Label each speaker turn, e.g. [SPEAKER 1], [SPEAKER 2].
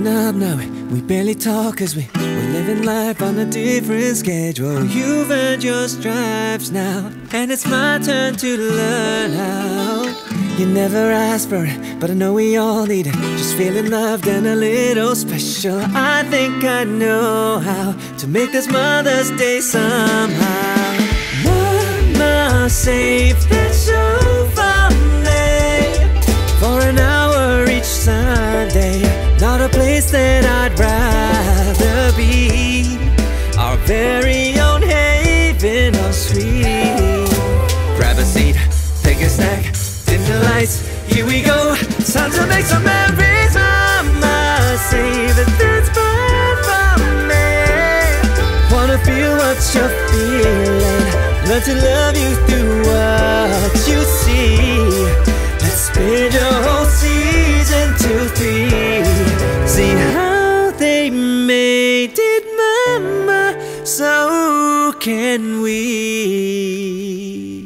[SPEAKER 1] growing up now, we barely talk cause we're living life on a different schedule. You've earned your stripes now, and it's my turn to learn how. You never asked for it, but I know we all need it. Just feeling loved and a little special. I think I know how to make this Mother's Day somehow. Mama saved that show for me for an hour each Sunday. Not a place that I'd rather be. Our very own haven of sweet. Grab a seat, take a snack, dim the lights, here we go. Time to make some memories. Mama, save it, that's fine for me. Wanna feel what you're feeling, learn to love you through what you see. Let's spend your whole season 2, 3. See how they made it, Mama, so can we.